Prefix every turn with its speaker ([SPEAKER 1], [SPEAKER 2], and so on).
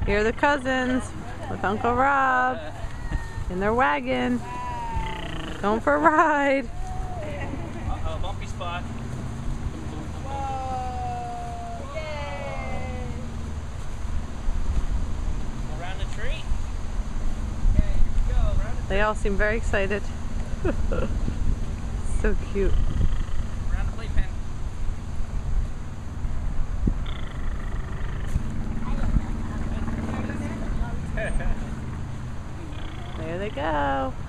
[SPEAKER 1] Here are the cousins with Uncle Rob in their wagon, going for a ride.
[SPEAKER 2] Uh-oh, bumpy spot.
[SPEAKER 3] Whoa! Yay!
[SPEAKER 2] Around the tree. Okay, here we go. Around the
[SPEAKER 1] They all seem very excited. So cute.
[SPEAKER 2] Around the playpen.
[SPEAKER 1] There they go.